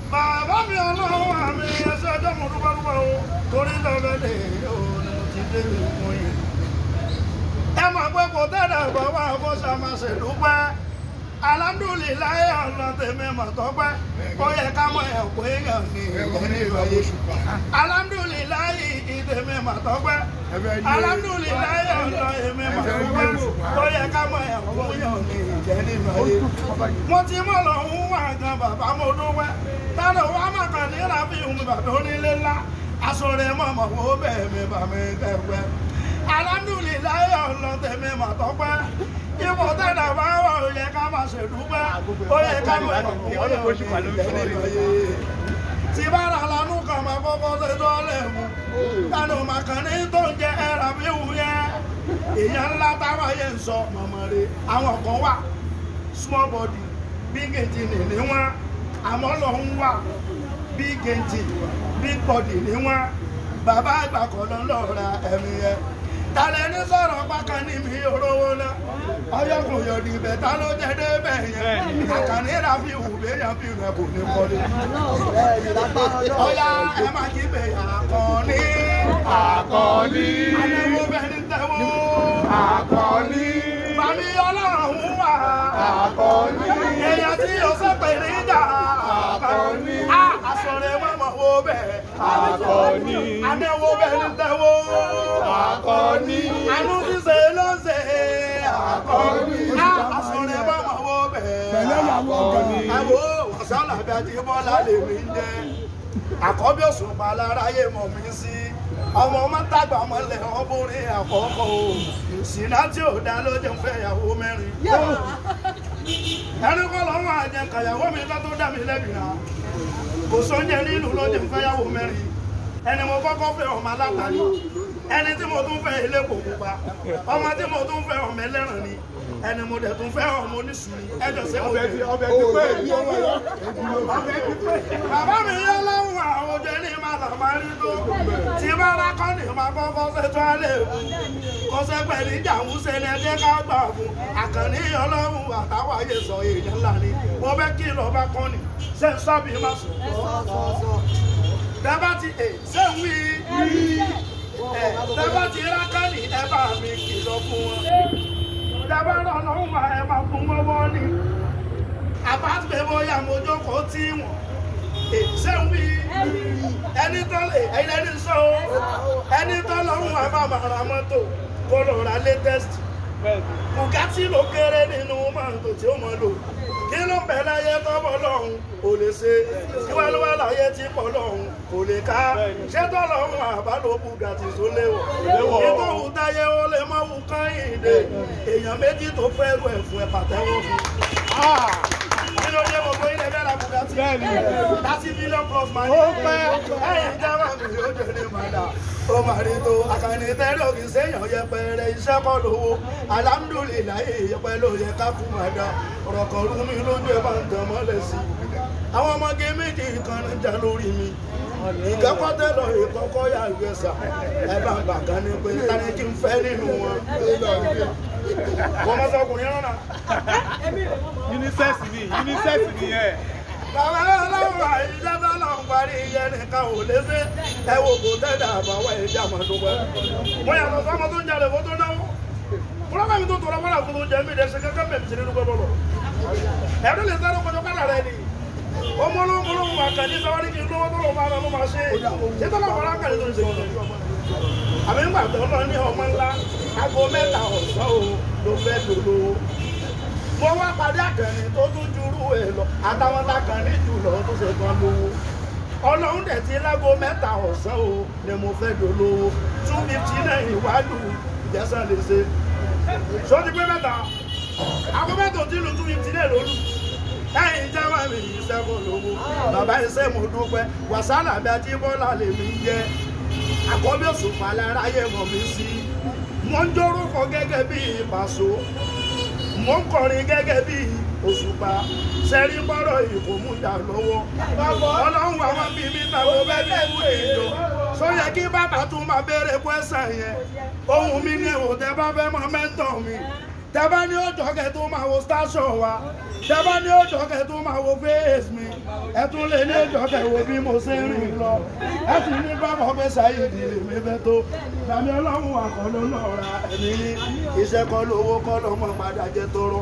bàbá mi ọlọ́run àmì ẹsẹ̀ ọjọ́ mo dúpẹ́ o torí lọ́lọ́dẹ̀ yóò ní mo ti dé ìwọ̀n yìí. ẹ mọ̀ pé kò tẹ́lẹ̀ bàbá kó ṣàmàṣe dúpẹ́ alhamdulilayi ọ̀nà tèmi mọ̀ tọ́pẹ́ ó yẹ ká mọ̀ ẹ̀kọ́ èèyàn ní ìwọ̀nyí. alhamdulilayi ìtèmi mọ̀ tọ́pẹ́ alhamdulilayi ọ̀nà èmi mọ̀ tọ́pẹ́ ó yẹ ká mọ̀ ẹ̀kọ́ èèyàn ní ìwọ̀nyí. mo ti mọ̀ lọ́hún wà gan bàbá mo dúpẹ́ tálọ̀ wá má kàn ní rábìhùn mi bàbá onílé ńlá aṣọ rẹ̀ mọ̀mọ́ wo bẹ́ẹ̀ mi bà mí kẹ́pẹ́. alhamdulilayi ọ̀nà tèmi mọ̀ tọ́pẹ́ ipò tẹ́lẹ̀ bá wà ó yẹ ká máa ṣèdúpẹ́ ó yẹ ká mọ̀ tí bá ra lánú kan máa kọ́kọ́ ṣe tọ́lẹ̀ mu kánú màkàní tó ń jẹ ẹ̀rà bí wù yẹn èèyàn ńlá táwọn yẹn ń sọ mọ̀mọ́ rẹ̀ àwọn kan wà small body big engine ní wọn àmọ́ lọ́hún wà big engine big body ní wọn bàbá àgbà kan lọ́ọ́ ra ẹ̀mí yẹn tàlẹ́ ní sọ̀rọ̀ pákan ní mi òróró náà ọyọ́kùn yọ̀dì ibẹ̀ ta ló jẹ́ débẹ̀ yẹn àkànní ra fi hù béèyàn fi rẹ̀ kò ní kọ́lé. ọ̀yá ẹ máa kí bẹ̀ Àkànní. Àkànní. àdéhùn bẹ̀ ní tẹ́wọ́. Àkànní. bàmí ọlọ́run wà. Àkànní. èèyàn tí yóò sẹ́pẹ̀ níjà. Àkànní. àsọ̀rẹ̀ mọ̀mọ́ wo bẹ̀. Àkànní. àdéhùn bẹ̀ ní tẹ́wọ́. Àkànní. àánú ṣíṣe ló ń ṣe. Àkànní. àsọ̀rẹ̀ mọ̀mọ́ wo bẹ̀. Àkànní. ẹ̀wọ̀ wàsálà bí a ti bọ́lá lè rí jẹ́. Àkọ́bí Òṣùpá láráyé mọ̀ mí sí. ọmọ mọ́tàgbà mọ́lẹ̀ ọbúrin àkọ́kọ́ o. ìsìnà tí ò dá ló jẹun fẹ́ ìyàwó mẹ́rin. ẹni kọ́ lọ́wọ́ àjẹkàyàwó mi ká tó dá mi lẹ́bi náà. kò sóúnjẹ nílùú ló jẹun fẹ́ ìyàwó mẹ́rin. ẹni mo kọ́kọ́ fẹ́ ọmọ alátàrí. ẹni tí mo tún fẹ́ elépo pupa. ọmọ tí mo tún fẹ́ ọmọ ẹlẹ́ràn ni. ẹni mo dẹ̀ tún fẹ́ ọmọ oníṣùúrù ẹjọ́ sí mo bẹ̀rẹ̀. bàbá mi yọ lọ́wọ́ àwọn òjò ní màlá máa rí tó. tí bá rákọ́ ní máa kọ́kọ́ ṣètò alẹ́ èkó. kò ṣe pẹ̀lú ìjà ń ṣe ní ẹjẹ́ ká gbà fún. Àkànní Ọlọ́run àtàwọn ayé sọ èèyàn ńlá ni. mo fẹ́ kí lọ bá kọ́ ni. ṣé ń sọ́bì má sùn. dábàá ti ṣé ń wí. dábàá ti rákànní ẹ bá mi kìlọ̀ fún wọn. dábàá lọ́wọ́ máa ẹ máa fún wọ́wọ́ ni. àbáṣe bóyá mo jókòó tí wọ́n. ṣé ń wí. ẹni tó ẹni sọ ẹni tó lọ́rùn wa bá máa ra mọ́tò kó lọ ra latest. Bugatti ló kéré nínú mọ́tò tí ó mọ̀ lò. kí ló ń bẹ láyé tọ́bọ̀ lọ́hùn kò lè ṣe kíwálúwá láyé tí pọ̀ lọ́hùn kò lè ká ṣé tọ́lọ́hùn àbálò Bugatti tó léwọ̀ nítorí táyé ó lè mọ́ wù káyìndé èèyàn méjì tó fẹ́ rú ẹ̀fún ẹ̀ pàtẹ́wọ́ fún. kí ló dé gbogbo ilẹ̀ bẹ́ẹ̀ la Bugatti 30 million plus money ẹ̀yìn jáwá mi ó jẹ́ ní màdà ó máa rí tó Àkànní tẹ́lẹ̀ òkè séèyàn yẹpẹrẹ iṣẹ́ kọ́ lówó alhamdulilayi yẹpẹ ló yẹ ká kú màdà ọ̀rọ̀ kan rú mi lójú ẹ̀ bá ń tàn mọ́lẹ̀ sí i àwọn ọmọge méjì kan ń jà lórí mi ìkẹ́kọ̀ọ́ tẹ́lọ̀ ìkọ́kọ́ yà ìgbésà ẹ bá ń bàgá ní pé tani kí n fẹ́ nínú wọn. wọ́n mọ́ sọkùnrin rán náà. Unisex ni ẹ̀. bàbá ọlọ́run àìjábá náà ń parí iye nìkan ò lé sí ẹ wo kò tẹ́lẹ̀ àbáwọ̀ ẹ̀jẹ̀ àmọ́dúnwẹ́. mo yàtọ̀ sọ́mọ tó ń jalè kó tó náwó. fúlọ́mọ̀ mi tó tọrọ wọ́n àkókò jẹ́ mi ìdẹ́sẹ̀ kẹ́kẹ́ mẹ́tì sí nínú gbọ́dọ̀. ẹ̀rọ lè sáré kọjọ kára rẹ ni. ọmọlọ́mọlọ́ Àkànní sọ́wọ́dí kí lówó tó lọ máa lọ máa ṣe ṣé tọ́lọ́ bọ̀rọ̀ Àkànní tó ń ṣe kìí. àmì ń gbàgbọ́ lọ ní Ọmọnla aago 3 ọ̀sán o ló fẹ́ dòdò. mo wá pàdé Àkànní tó tún jurú ẹ̀ lọ àtàwọn Àkànní jù lọ tó ṣe kan lówó. Ọlọ́run dẹ̀ ti láago 3 ọ̀sán o ni mo fẹ́ dòdò 250 náà ìwádùú ìjẹsà lè ṣe. ṣó ti pé mẹ́ta aago mẹ́ta ò tí lu 250 náà lólu. ẹ̀yin jáwá mi yìí sẹ́kọ̀ọ́ lówó bàbá iṣẹ́ mo dúpẹ́ wàsálà bí a ti bọ́lá lèmi jẹ́ Àkọ́bí Òṣùpá láráyé mọ̀ mí sí. mo ń jórúkọ gẹ́gẹ́ bí Paso mo ń kọrin gẹ́gẹ́ bí Òṣùpá sẹ́rí bọ́rọ̀ ìkòmújà lọ́wọ́ Ọlọ́run àwọn bí mi tàbí bẹ́ẹ̀ bí kú ìjọ sọ yẹ kí bàbá tún máa béèrè pẹ́sà yẹn ohun mi ní òtẹ́ bá fẹ́ mọ mẹ́tọ̀ mi tẹ́bá ní ó jọ́kẹ́ tó máa wo station wa tẹ́bá ní ó jọ́kẹ́ tó máa wo face mi ẹ tún lè ní ó jọ́kẹ́ wo bí mo ṣe ń rìn lọ ẹ sì ní bábọ̀ pé Saheed mi fẹ́ tó Bàmí Ọlọ́run àkọlọ́ náà ra ẹ̀mí ní iṣẹ́ kọ́ lówó kọ́ lọ́mọ padà jẹ́ tọrọ.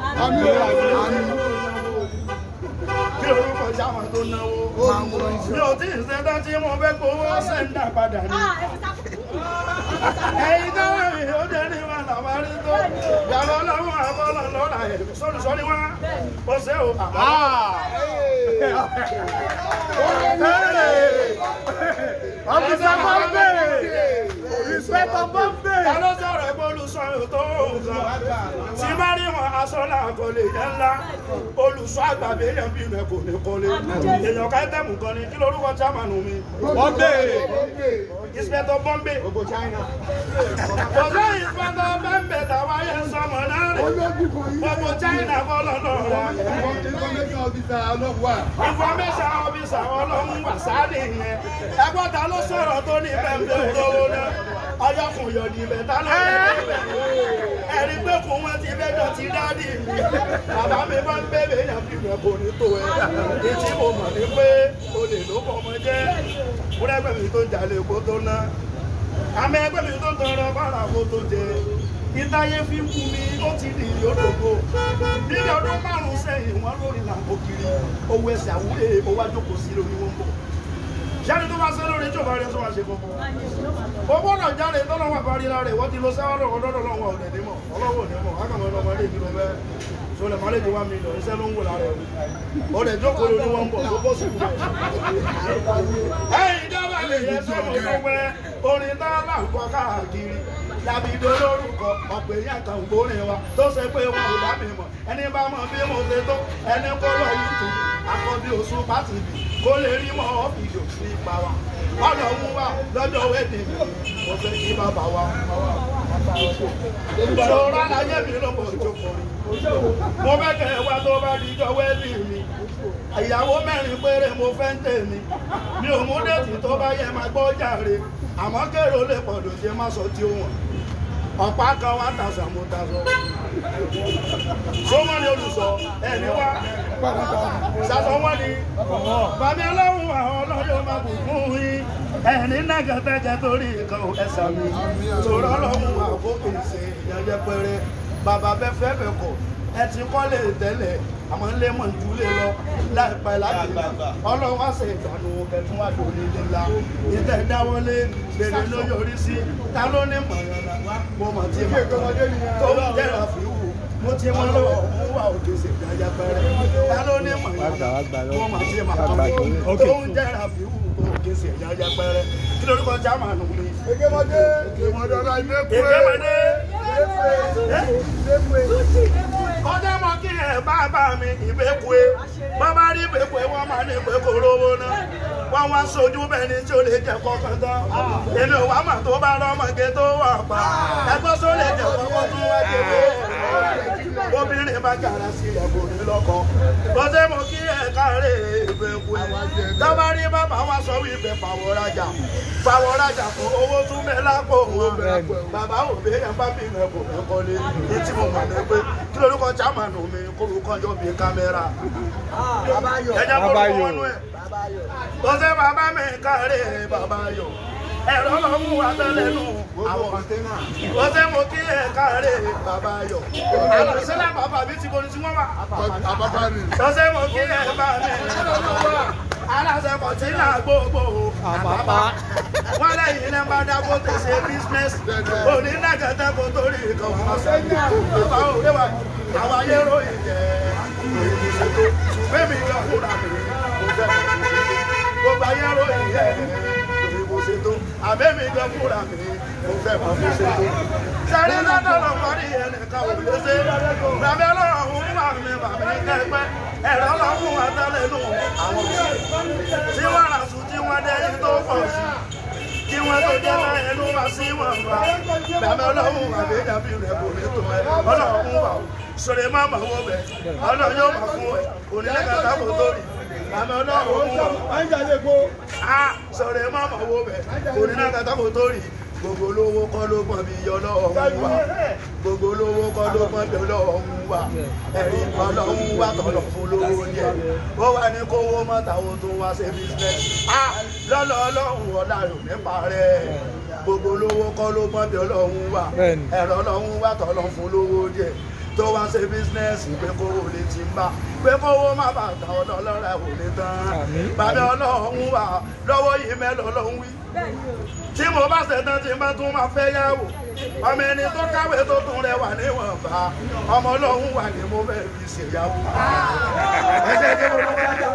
Kí orúkọ jáwọn tó náwó mi ò tí ì ṣẹ́dá tí mo fẹ́ gbowó sẹ́ńdà padà ní. Ẹ̀yin táwọn mi ó jẹ́ ní wọn làwọn arí tó Bàmí Ọlọ́run àkọlọ́ lọ́ra ẹ̀ sọ́ni wá ó ṣe ò Officer Bombay! Inspector Bombay! Ta ló sọ̀rọ̀ ẹgbẹ́ olùsọ tó nǹkan? Tí bá rí wọn aṣọ náà kò lè jẹ́ ńlá. Olùsọ àgbà béèyàn bí rẹ̀ kò ní kọ́lé. Èèyàn ká tẹ̀mù kan ni kí lorúkọ chairman mi? Bombay! Inspector Bombay. Kò sí Inspector Bombay tàwa yẹn sọmọ náà rẹ̀. Gbogbo China kọ́ lọ́nà rẹ̀. Information officer ọlọ́run wà sáàdì yẹn. Ẹgbọ́n ta ló sọ̀rọ̀ tó ní bẹ́ẹ̀ olówó náà? Ọjọ́kùn yọ̀dì ibẹ̀ ta ló bẹ̀rẹ̀ ẹ̀rí pé kò wọ́n ti bẹ́jọ́ ti dádì mi. Bàbá mi bá ń bẹ̀rẹ̀ èèyàn bí rẹ̀ kò ní tó ẹ̀. Ìtí mo mọ̀ ní pé olè ló bọ̀ ọmọ jẹ́. Múrẹ́gbẹ̀ mi tó ń jalè kó tó ná. Àmọ́ ẹgbẹ́ mi tó tọrọ bára kó tó jẹ. Ìtayé fi kú mi ó ti di ìyódògbò. Bí ọdún márùn-ún sẹ́yìn wọ́n lórí làǹkó kiri. Owó ẹsẹ̀ àwúrẹ́ èèpo wá jókòó sí lórí wọn bọ̀. Jáde tó bá sẹ́ lórí tí ò bá rí ẹsọ́ wá ṣe fọ́fọ́. Ó gbọ́dọ̀ jáde tọ́lọ́wọ́ àparí lára ẹ̀ wọ́n ti lọ sẹ́wọ́n lọ́dọ̀ lọ́wọ́ ọ̀dẹ̀ nímọ̀. Ọlọ́wọ́ nímọ̀, ákàmọ́ ọmọ ilé ìdílé bẹ́ẹ̀. Sọlẹ̀ máa lè jẹ́ 1 million iṣẹ́ ló ń wò lára ẹ̀. Ó lè jókòó lórí wọn bọ̀ tó bọ́ sí ìlú. Ẹ̀yin ìjọba lè yẹ sọ́mọ tó wẹ́ orin tá láǹkọ́ káàkiri. Dàbídó lórúkọ ọ̀pọ̀ èèyàn kan gbórin wa tó ṣe pé wọn ò dábì mọ̀. Ẹni bá mọ̀ bí mo ṣe tó ẹni kó lọ YouTube Akobi Osupa TV kó lè rí mọ́ fídíò nípa wa. Ọlọ́run wa lọ́jọ́ wẹ́dì mi mo fẹ́ kí bàbá wa. Ìṣòro aláyé mi ló mọ̀ ìjókòó rí. Mo fẹ́ kẹ́ ẹ wá tó bá dijọ́ wẹ́dì mi. Ìyàwó 4 péré mo fẹ́ ń tèmi. Mi ò mú déètì tó bá yẹ máa gbọ́ jàre. Àmọ́ kéré ó lè pọ̀dọ̀ ṣe má sọ tí ó wọ̀n. Ọ̀pá kan 1,000 mo ta sọ. Sọ́wọ́n ni olùsọ ẹni wá. Ṣàṣọ wọ́n ni. Bàmí Ọlọ́run àwọn ọlọ́yọ̀ máa bù fún yín. Ẹni náà gẹ̀tẹ́gẹ̀ torí nǹkan ẹ̀sà mi. Sọ̀rọ̀ Ọlọ́run àkókò ìṣe ìyànjẹ pẹrẹ. Bàbá bẹ́ fẹ́ bẹ̀ kọ̀. Ẹ ti kọ́lé tẹ́lẹ̀ àmọ́ lé mọ̀ jù lé lọ láìpẹ́ láti Ọlọ́run wá ṣe ìdánù ẹ̀tún wá lórí ilé ńlá ìtẹ́ ìdáwọlé bèrè ló yọrí sí ta ló ní mọ̀yànlá mo mọ̀ tí mo tó ń jẹ́ra fìwù mo ti mọ́ lọ́wọ́ mú wà òkè sí ìdájá pẹ́rẹ́ ta ló ní mọ̀yànlá mo mọ̀ tí mo tó ń jẹ́ra fìwù òkè sí ìdájá pẹ́rẹ́ kí lórúkọ jámánù mi. Èkémọdé ọlá Èkémọdé ọjọ́ mọ́ kí ẹ̀ bàbá mi ìbékùé bàbá rí ìbékùé wọ́n máa ní pé kò rówó náà wọ́n wá sojú bẹ́ẹ̀ ni tí ó lè jẹ́ kọ́kàn tán èmi ò wá mà tó bá rọ́mọge tó wà pa ẹgbọ́n só lè jẹ́ kọ́kọ́ tún wá jẹ́ obìnrin bá jàrá sí ẹ̀kọ́ ní lọ́kọ́ ọjọ́ mọ́ kí ẹ̀ káre ìbékùé tọ́bá rí bàbá wá sọ wípé fàwọ́rajà fún owó tún mẹ́ lápò wọn bàbá òbí ẹ̀ bá bí mẹ́kò mẹ́kọ́lé ní tí mo mọ̀ ní pé kí lórúkọ jámánù mi kórúkọ jọ bí kámẹ́rà ẹjẹ́ kórúkọ wọnú ẹ̀ tó ṣe bàbá mi káre bàbá yọ ẹ̀rọ lọ́mú abẹ́lẹ́nu àwọn tó ṣe mo kí ẹ̀ káre bàbá yọ àlọ́sílẹ̀ bàbá mi ti borí tí wọ́n wà tó ṣe mo kí ẹ̀ bá mi aláṣẹ́kọ̀ tí náà gbogbo àpapá wọ́n lẹ́yìn náà bá dákó tẹ̀ ṣe business òní nágẹ́tẹ́ kó torí ìkan wọ́n sọ bàbá òde wa àwọn ayé ròyìn jẹ́ ìṣètò bẹ́ẹ̀mì yọ kúrò àmì gbogbo ayé ròyìn jẹ́ ìṣètò àbẹ́mì yọ kúrò àmì mo fẹ́ mọ̀ fún ṣètò sẹ́rí lọ́dọ̀ lọ parí ẹnìkan ò lè ṣe bàbá ọlọ́run wà mí bàbá ẹgbẹ́ ẹ̀rọ lọ́wọ́ àtàlẹ́nu àwọn tí wọ́n rà sùn tí wọ́n dẹ́yìn tó pọ̀ sí kí wọ́n tó jẹ́ náà ẹnu wá sí wọn wá bàbá ọlọ́run àbẹ́dàbí rẹ̀ kò ní tó ẹ ọlọ́run wà sọ̀rọ̀ má bà wọ́ bẹ̀ ọlọ́run yóò bà fún ẹ onílẹ̀kàtà kò tó rí bàbá ọlọ́run wà sọ̀rọ̀ má bà wọ́ bẹ̀ onílẹ̀kàtà kò tó rí gbogbo lówó kọ́ ló pọ̀ bí Ọlọ́run wà gbogbo lówó kọ́ ló pọ̀ bí Ọlọ́run wà ẹ̀rí Ọlọ́run wà tọ̀lọ̀ fún lówó díẹ̀ ó wà ní kówó mọ́tàwó tó wá ṣe bísínẹ́sì lọ́lọ́ Ọlọ́run ọ̀la rò nípa rẹ̀ gbogbo lówó kọ́ ló pọ̀ bí Ọlọ́run wà ẹ̀rọ Ọlọ́run wà tọ̀lọ̀ fún lówó díẹ̀ tó wá ṣe bísínẹ́sì pé kówó lè ti ń bá pé kówó má bàa ta ọlọ́lọ́rẹ́ ò lè tán bàbá Ọlọ́run wà lọ́wọ́ yìí mẹ́lọ Ọlọ́run wí tí mo bá ṣetán tí n bá tún máa fẹ́ yàwó ọmọ ẹni tó káwé tó tún rẹwà níwọ̀nba ọmọ Ọlọ́run wà ní mo fẹ́ fi ṣèyàwó. ẹsẹ̀ tí mo lọ bá jà